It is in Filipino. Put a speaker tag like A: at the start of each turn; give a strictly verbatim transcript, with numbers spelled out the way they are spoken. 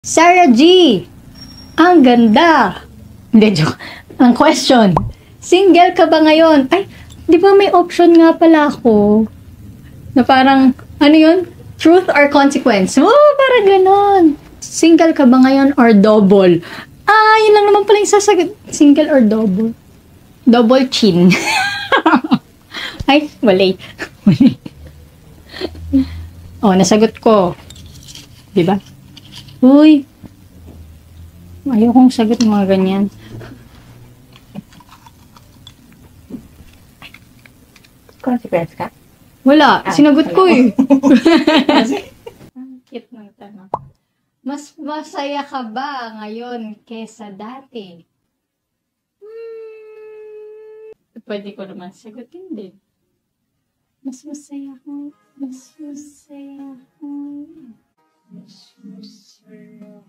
A: Sarah G. Ang ganda. Hindi, joke. Ang question. Single ka ba ngayon? Ay, di ba may option nga pala ako? Na parang, ano yun? Truth or consequence? Oh, parang ganon. Single ka ba ngayon or double? Ah, yun lang naman pala yung sasagot. Single or double? Double chin. Ay, wali. Oh, nasagot ko. Diba? Uy. Ayokong sagot ng mga ganyan.
B: Consequence ka?
A: Wala.
B: Ah,
A: Sinagot
B: wala.
A: ko eh. Ang cute ng tanong. Mas masaya ka ba ngayon kesa dati? Hmm, pwede ko naman sagutin din. Mas masaya ko. Mas masaya ko. Mas masaya